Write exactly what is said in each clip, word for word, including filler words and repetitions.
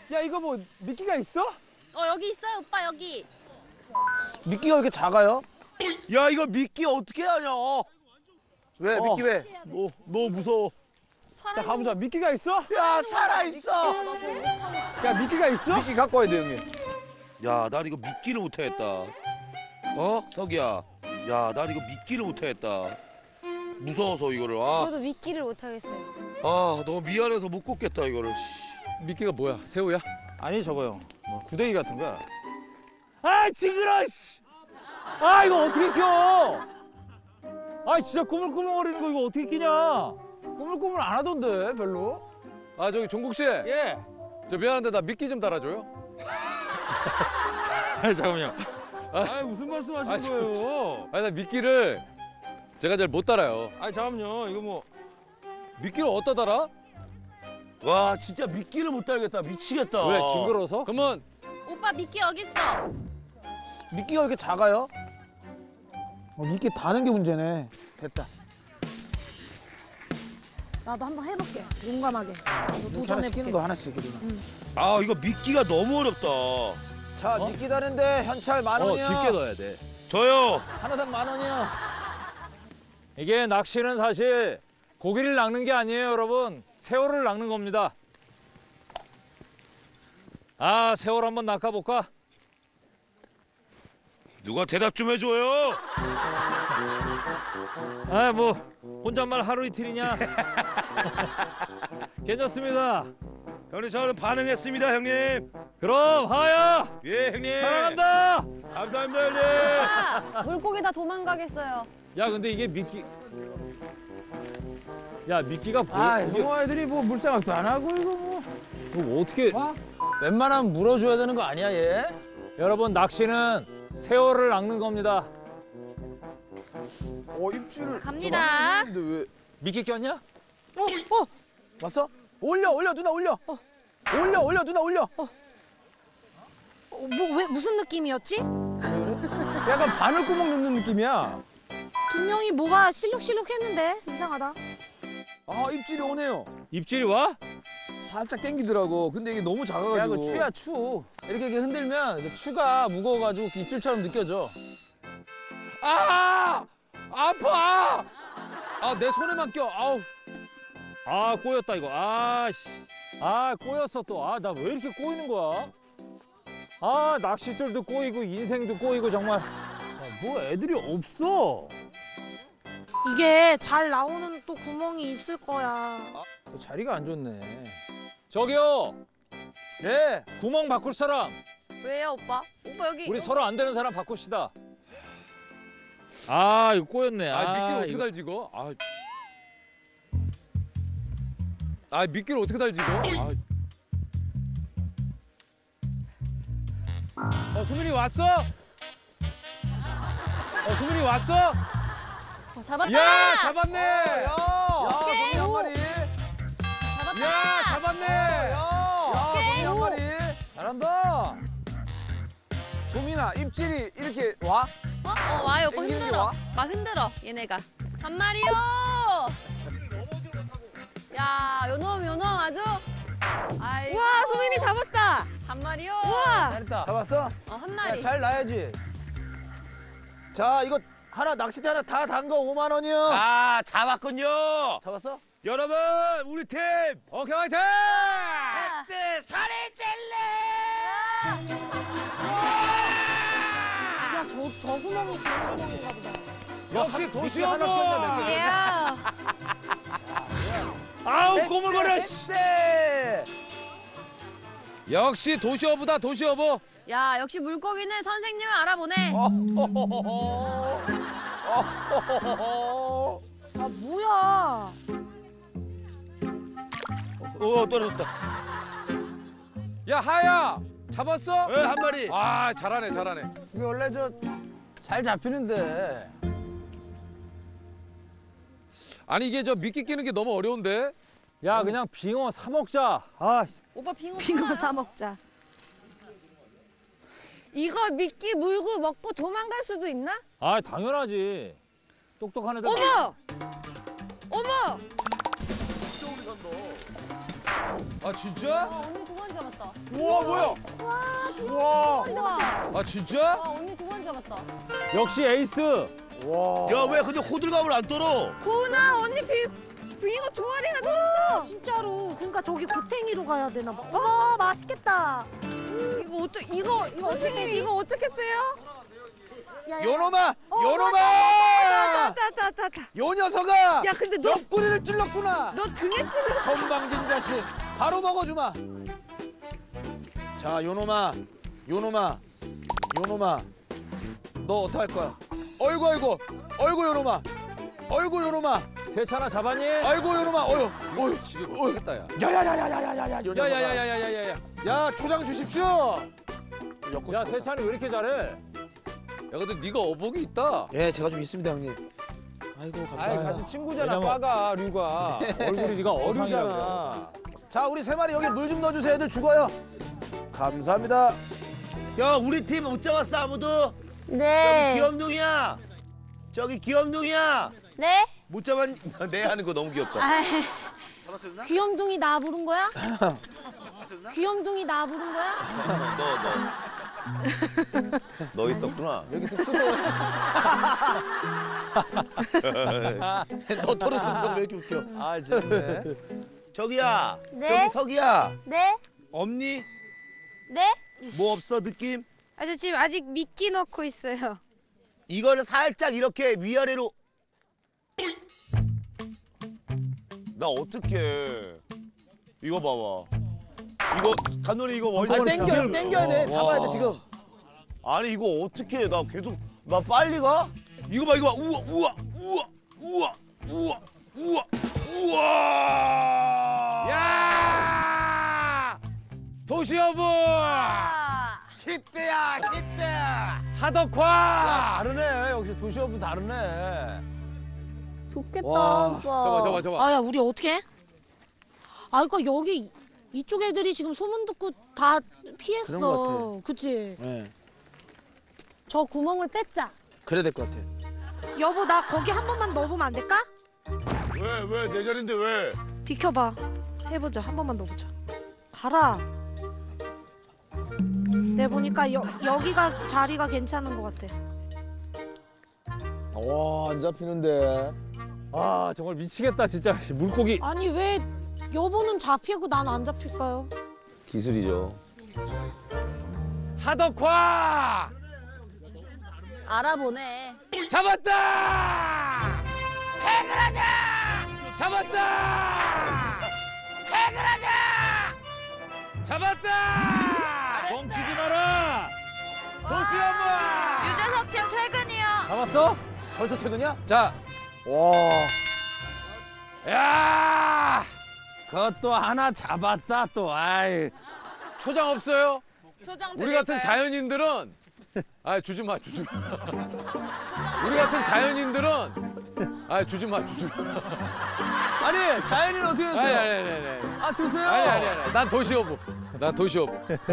야 이거 뭐 미끼가 있어? 어 여기 있어요 오빠 여기. 미끼가 왜 이렇게 작아요? 야 이거 미끼 어떻게 하냐? 왜 어. 미끼 왜? 너 너무 무서워. 자 가보자. 미끼가 있어? 야 살아 있어. 야 미끼가 있어? 미끼 갖고 와야 돼 형님. 야 난 이거 미끼를 못하겠다. 어 석이야. 야 난 이거 미끼를 못하겠다. 무서워서 이거를. 아, 저도 미끼를 못 하겠어요. 아 너무 미안해서 못 꽂겠다 이거를. 미끼가 뭐야? 새우야? 아니 저거요. 뭐 구데기 같은 거야. 아 징그러 씨. 아 이거 어떻게 껴? 아 진짜 꾸물꾸물거리는 거 이거 어떻게 끼냐? 꾸물꾸물 안 하던데 별로. 아 저기 종국 씨. 예. 저 미안한데 나 미끼 좀 달아줘요. 아 잠깐만요. 아, 아 무슨 말씀하시는 아, 저- 거예요? 아니 나 미끼를 제가 잘 못 달아요. 아 잠깐만요. 이거 뭐 미끼를 어디다 달아? 와 진짜 미끼를 못 달겠다. 미치겠다. 왜 징그러서? 그러면 오빠 미끼 여기 있어. 미끼가 왜 이렇게 작아요? 어, 미끼 다는 게 문제네. 됐다. 나도 한번 해볼게. 용감하게. 나도 하나씩 도전해볼게. 끼는 거 하나씩 그리고. 아 이거 미끼가 너무 어렵다. 자 어? 미끼 다는데 현찰 만 어 원이요. 깊게 넣어야 돼. 저요. 하나당 만 원이요. 이게 낚시는 사실 고기를 낚는 게 아니에요 여러분. 새우를 낚는 겁니다. 아 새우를 한번 낚아볼까? 누가 대답 좀 해줘요. 아 뭐 혼잣말 하루 이틀이냐? 괜찮습니다. 형님 저는 반응했습니다 형님. 그럼 하야 예 형님. 사랑한다. 감사합니다 형님. 아, 물고기 다 도망가겠어요. 야 근데 이게 미끼 야 미끼가 뭐야? 아 이게 형아 애들이 뭐 물생각도 안 하고 이거 뭐. 이거 어떻게 웬만하면 물어줘야 되는 거 아니야 얘? 여러분 낚시는 새우를 낚는 겁니다. 어 입질을. 갑니다. 근데 왜? 미끼 꼈냐? 어, 어, 왔어? 올려 올려 누나 올려. 올려 올려 누나 올려. 어, 뭐, 왜, 무슨 느낌이었지? 약간 바늘구멍 넣는 느낌이야. 분명히 뭐가 실룩실룩 했는데 이상하다. 아 입질이 오네요. 입질이 와? 살짝 땡기더라고. 근데 이게 너무 작아가지고. 야, 그 추야 추. 이렇게, 이렇게 흔들면 그 추가 무거워가지고 입질처럼 느껴져. 아 아파. 아 내 손에만 껴. 아우. 아 꼬였다 이거. 아씨. 아 꼬였어 또. 아 나 왜 이렇게 꼬이는 거야? 아 낚싯줄도 꼬이고 인생도 꼬이고 정말. 뭐 애들이 없어. 이게 잘 나오는 또 구멍이 있을 거야. 자리가 안 좋네. 저기요 예. 구멍 바꿀 사람. 왜요 오빠? 오빠 여기. 우리 서로 안 되는 사람 바꿉시다. 아 이거 꼬였네. 아, 미끼를 어떻게 이거. 달지 이거? 아. 아 미끼를 어떻게 달지 이거? 아. 어 수민이 왔어? 어 수민이 왔어? 어, 잡았다. 야 잡았네. 야, 오케이. 소미 한 마리. 잡았다. 야 잡았네. 야, 야, 오케이. 소미 한 마리. 잘한다. 소민아, 입질이 이렇게 와? 어, 어 와요 오빠 땡기는 게 흔들어. 와? 막 흔들어 얘네가. 한 마리요. 야 요놈 요놈 아주. 아이고. 와, 소민이 잡았다. 한 마리요. 우와. 잘했다. 잡았어? 어 한 야, 마리. 잘 놔야지. 자, 이거 하나 낚싯대 하나 다 담가 오만 원이요. 자 잡았군요. 잡았어? 여러분 우리 팀. 오케이 화이팅! 네 살이 찔레. 야, 저, 저 구멍이 좋은 구멍인가 보다. 역시 도시어부. 예. 아우 꼬물거려. 씨. 네. 역시 도시어부다 도시어부. 야 역시 물고기는 선생님을 알아보네. 아, 뭐야. 어 떨어졌다. 야 하야 잡았어? 예, 한 마리. 아 잘하네 잘하네. 이게 원래 저 잘 잡히는데. 아니 이게 저 미끼 끼는 게 너무 어려운데. 야 그냥 빙어 사 먹자. 아 오빠 빙어. 빙어 사와요. 사 먹자. 이거 미끼 물고 먹고 도망갈 수도 있나? 아 당연하지. 똑똑한 애들. 어머! 어머! 아 진짜? 어, 언니 두 번째 잡았다. 우와 뭐야? 와, 진짜 우와. 두 마리 잡았다. 아 진짜? 와, 언니 두 마리 잡았다. 역시 에이스. 와. 야 왜 근데 호들갑을 안 떨어? 고은아 언니 비, 빙어 두 마리나 잡았어. 진짜로. 그러니까 저기 구탱이로 가야 되나 봐. 와 맛있겠다. 이거 어떠 이거 이거 선생님 이거 어떻게 빼요? 야, 야. 요놈아, 어, 요놈아. 따따따따따. 요 녀석아. 야 근데 너 너 옆구리를 찔렀구나. 등에 찔러. 건방진 자식. 바로 먹어주마. 자, 요놈아, 요놈아, 요놈아. 너 어떡 할 거야? 어이구, 어이구, 어이구, 요놈아. 어이구, 요놈아. 세찬아 잡았니? 아이고, 요놈아. 어휴, 어휴. 집에 못 가겠다 야. 야야야야야야야야. 요 녀석아. 야야야야야야야야. 야 야, 초장 주십시오. 야 세찬이 왜 이렇게 잘해? 근데 네가 어복이 있다. 예, 제가 좀 있습니다, 형님. 아이고, 아이 감사합니다. 같은 친구잖아. 왜냐면- 빠가 류가. 얼굴이 네가 어상이라고. 어류잖아. 자, 우리 세 마리 여기 물 좀 넣어주세요. 애들 죽어요. 감사합니다. 야 우리 팀 못 잡았어 아무도? 네. 귀염둥이야. 저기 귀염둥이야. 네? 못 잡았. 내 하는 거 너무 귀엽다. 아, 잡았어 누나? 귀염둥이 나 부른 거야? 귀염둥이 나 부른 거야? 너 너. 너 있었구나. 여기 쑥쑥 너 토르 순서 왜 이렇게 웃겨? 아 재밌네. 저기야. 네? 저기 서기야. 네? 없니? 네? 뭐 없어 느낌? 아 저 지금 아직 미끼 넣고 있어요. 이거를 살짝 이렇게 위아래로. 나 어떡해. 이거 봐봐. 이거 감독님 이거 아, 원래 땡겨, 땡겨야 돼. 잡아야 돼 지금. 아니 이거 어떻게 해? 나 계속 나 빨리 가? 이거 봐 이거 봐. 우와 우와 우와 우와 우와 우와 우와. 야! 도시어부 히트야 히트. 하덕화. 다르네. 역시 도시어부 다르네. 좋겠다, 와. 오빠. 잡아 잡아 잡아. 아야 우리 어떻게 해? 아 그러니까 여기 이쪽 애들이 지금 소문 듣고 다 피했어. 그런 것 그치? 네, 저 구멍을 뺐자. 그래야 될 것 같아. 여보 나 거기 한 번만 넣어보면 안 될까? 왜 왜 내 자리인데 왜? 비켜봐. 해보자. 한 번만 넣어보자. 가라. 내 보니까 여, 여기가 자리가 괜찮은 것 같아. 와안 잡히는데. 아 정말 미치겠다 진짜 물고기. 아니 왜 여보는 잡히고 난 안 잡힐까요? 기술이죠. 하덕화. 알아보네. 잡았다. 체그라자. 잡았다. 체그라자. 잡았다. 멈추지 마라. 도시어부. 유재석 팀 퇴근이요. 잡았어? 벌써 퇴근이야? 자, 와. 야. 그것도 하나 잡았다 또. 아이. 초장 없어요? 초장 우리 같은 자연인들은 아 주지 마 주지 마. 우리 같은 자연인들은 아 주지 마 주지 마. 아니 자연이는 어떻게 아니 됐어요? 아니 아니 아니. 아 드세요. 아니 아니 아니. 난 도시어부. 난 도시어부.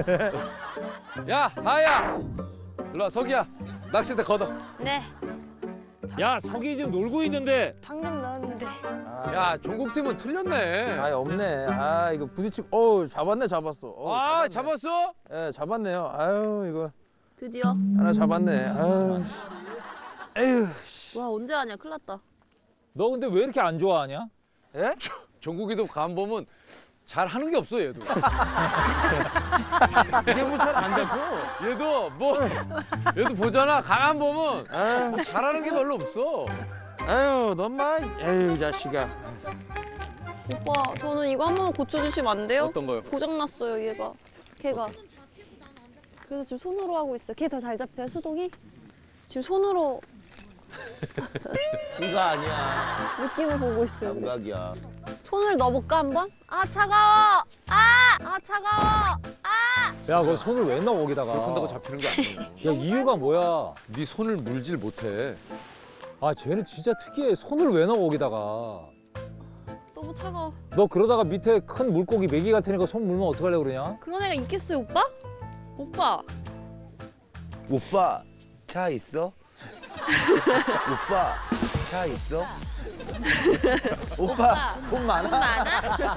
야 하야. 일로 와 서기야. 낚싯대 걷어. 네, 야 석이 지금 놀고 있는데. 방금 넣었는데. 야 종국팀은 틀렸네. 아 없네. 아 이거 부딪히고. 어우 잡았네 잡았어. 어우, 아 잡았네. 잡았어? 예 잡았네요. 아유 이거 드디어. 하나 잡았네. 아유. 에휴. 와, 언제 하냐? 큰일 났다. 너 근데 왜 이렇게 안 좋아하냐? 예? 종국이도 간 보면 잘 하는 게 없어 얘도. 이게 뭐 잘 안 잡혀. 얘도 뭐 얘도 보잖아. 가만 보면 뭐 잘하는 게 별로 없어. 아유 넌마 에휴 자식아. 오빠, 저는 이거 한 번만 고쳐주시면 안 돼요? 어떤 거요? 고장났어요, 얘가. 걔가. 그래서 지금 손으로 하고 있어요. 걔 더 잘 잡혀요, 수동이? 지금 손으로 찌가 아니야. 느낌을 보고 있어요. 근데. 감각이야. 손을 넣어볼까, 한번? 아, 차가워! 아! 아, 차가워! 아! 야 그거 손을 왜 넣어 거기다가? 그렇게 한다고 잡히는 거 아니에요. 야 이유가 뭐야? 네 손을 물질 못해. 아 쟤는 진짜 특이해. 손을 왜 넣어 거기다가? 너무 차가워. 너 그러다가 밑에 큰 물고기 메기 갈 테니까 손 물면 어떡하려고 그러냐? 그런 애가 있겠어요, 오빠? 오빠! 오빠 차 있어? 오빠 차 있어? 오빠 돈 돈 많아? 많아?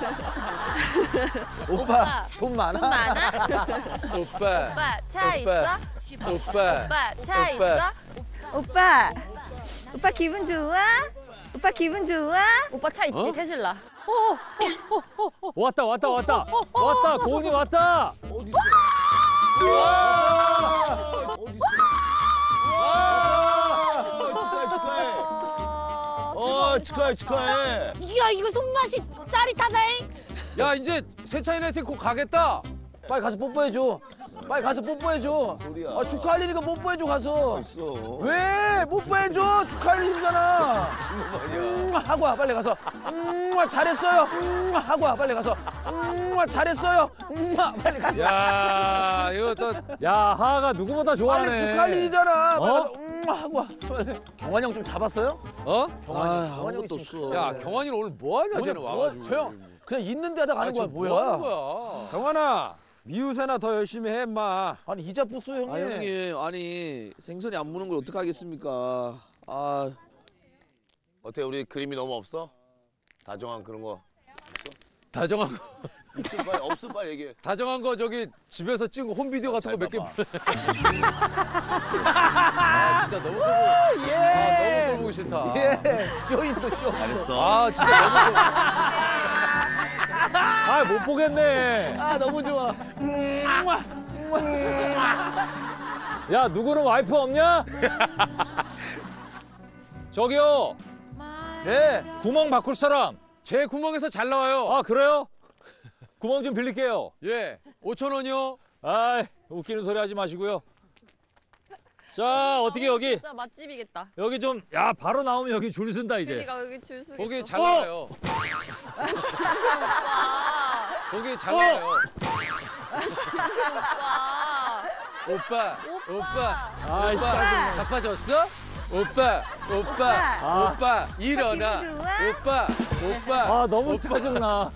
오빠 돈 많아? 돈 많아? 오빠. 오빠 차 오빠. 있어? 오빠. 오빠 차 오빠. 있어? 오빠. 오빠 기분 좋아? 오빠 기분 좋아? 오빠 차 있지 어? 테슬라. 왔다 왔다 왔다 왔다 고은이 왔다. 어디 있어? 와! 어디 있어? 와! 축하해 축하해. 어 축하해 축하해. 이야 이거 손맛이 짜릿하네. 야 이제 세차인한테 곧 가겠다. 빨리 가서 뽀뽀해줘. 빨리 가서 뽀뽀해줘. 소리야. 아 축하할 일이니까 뽀뽀해줘 가서. 있어. 왜? 뽀뽀해줘. 축하할 일이잖아. 미친놈 아니야. 음, 하고 와 빨리 가서. 음, 잘했어요. 음, 하고 와 빨리 가서. 음, 잘했어요. 음, 빨리 가서. 야 이거 또. 야 하하가 누구보다 좋아하네. 빨리 축하할 일이잖아. 빨리 어? 가서. 음, 하고 와. 빨리. 경환이 형 좀 잡았어요? 어? 경환이. 아, 경환이 형이 아무것도 지금 없어. 야 경환이는 오늘 뭐 하냐 쟤는 와가지고. 저형 그냥 있는 데다 가는 거야 뭐야? 뭐 하는 거야? 경환아, 미우새나 더 열심히 해, 임마. 아니 이자 부스 형님. 아 형님 아니 생선이 안 무는 걸 어떡하겠습니까? 아 어때 우리 그림이 너무 없어? 다정한 그런 거 다정한 거. 있어 빨리 없어 빨리 얘기해. 다정한 거 저기 집에서 찍은 홈비디오 같은 거 몇 개. 봐봐. 아 진짜 너무 보고. 아 너무 보고 싫다. 예. 쇼인도 쇼. 잘했어. 아 진짜 너무 좋아. 아 못 보겠네. 아 너무 좋아. 야 누구는 와이프 없냐? 저기요 예. 구멍 바꿀 사람. 제 구멍에서 잘 나와요. 아 그래요? 구멍 좀 빌릴게요. 예. 오천 원이요. 아 웃기는 소리 하지 마시고요. 자 어떻게 여기 진짜 맛집이겠다. 여기 좀 야 바로 나오면 여기 줄 쓴다 이제. 그러니까 여기 줄 서겠어. 거기 잘 어? 나와요. 거기 잘 나와요. 오빠. 오빠, 오빠, 아 오빠, 짜증나. 자빠졌어? 오빠, 오빠, 아. 오빠, 일어나. 기분 좋아? 오빠, 오빠. 아 너무 오빠, 짜증나.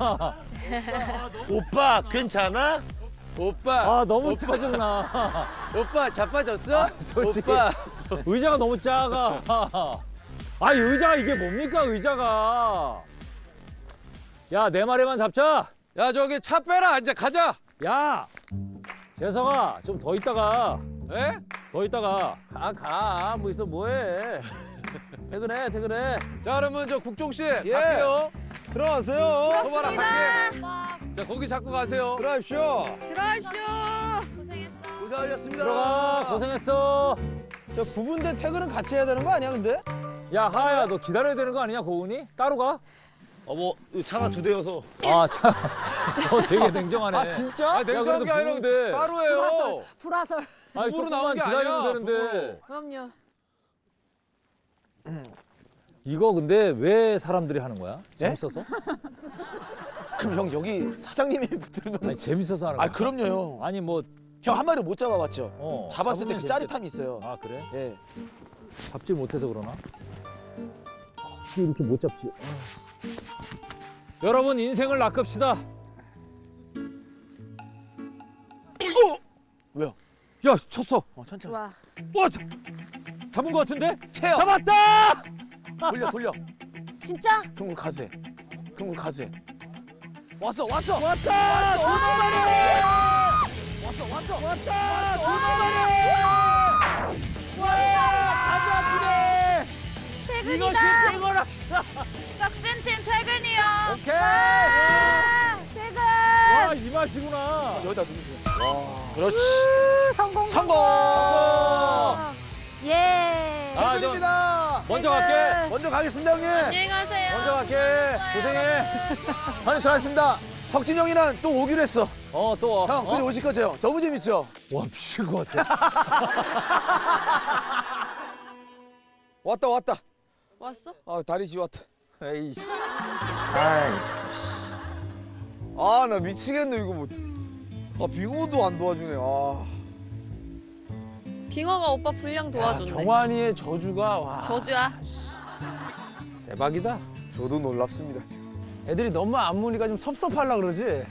오빠 괜찮아? 오빠. 아 너무 오빠, 짜증나. 오빠 자빠졌어? 솔직히. 오빠. 의자가 너무 작아. 아 의자가 이게 뭡니까 의자가. 야 내 말에만 잡자. 야 저기 차 빼라. 이제 가자. 야 재석아 좀 더 있다가 에? 더 있다가. 가, 가. 뭐 있어, 뭐해. 퇴근해, 퇴근해. 자 그러면 저 국종 씨 예. 갈게요. 들어가세요. 소바라 갈게. 자 거기 잡고 가세요. 들어가십시오. 들어가십시오. 고생했어. 고생하셨습니다. 들어가 고생했어. 저 부부인데 퇴근은 같이 해야 되는 거 아니야, 근데? 야 하야 너 기다려야 되는 거 아니냐 고은이? 따로 가? 어머 차가 두 대여서. 아 참. 너 되게 냉정하네. 아, 진짜? 아 냉정한 게 아니라 부부인데. 따로 해요. 불화설. 아니 부부로 조금만 나온 게 기다리면 아니야, 되는데. 그럼요. 이거 근데 왜 사람들이 하는 거야? 예? 재밌어서? 그럼 형 여기 사장님이 붙는 거. 아니 재밌어서 하는 거야? 아 그럼요 형. 아니 뭐 형 한 마리 못 잡아봤죠? 어, 잡았을 때 잡으면 그 재밌겠다. 짜릿함이 있어요. 아 그래? 예. 잡질 못해서 그러나? 어떻게 이렇게 못 잡지? 아. 여러분 인생을 낚읍시다. 어! 왜요? 야 쳤어. 어 천천히. 좋아. 와 잡, 잡은 거 같은데? 채요. 잡았다! 돌려 돌려. 진짜? 그럼 우리 가세. 그럼 우리 가세. 왔어 왔어. 왔다! 도마발이! 왔어 왔어. 왔다! 도마발이! 와! 가져왔지네! 이것이 백원합시다. 썩진 팀 퇴근이요. 오케이. 퇴근. 와 이 맛이구나. 여기다 두세요. 와. 그렇지. 성공. 성공. 예. 아, 퇴근입니다. 먼저 갈게. 먼저 가겠습니다 형님. 안녕히 가세요. 먼저 갈게. 고생해. 형님 잘했습니다. 석진 형이랑 또 오기로 했어. 어 또. 형, 어? 그래 오실 거죠? 형? 너무 재밌죠? 와 미칠 것 같아. 왔다, 왔다. 왔어? 아, 다리 지웠다. 에이씨. 아, 나 미치겠네, 이거 뭐. 아, 빙호도 안 도와주네, 아. 빙어가 오빠 분량 도와줬네. 경환이의 저주가, 와. 저주야. 대박이다. 저도 놀랍습니다. 애들이 너무 안 무니까 좀 섭섭하려 그러지?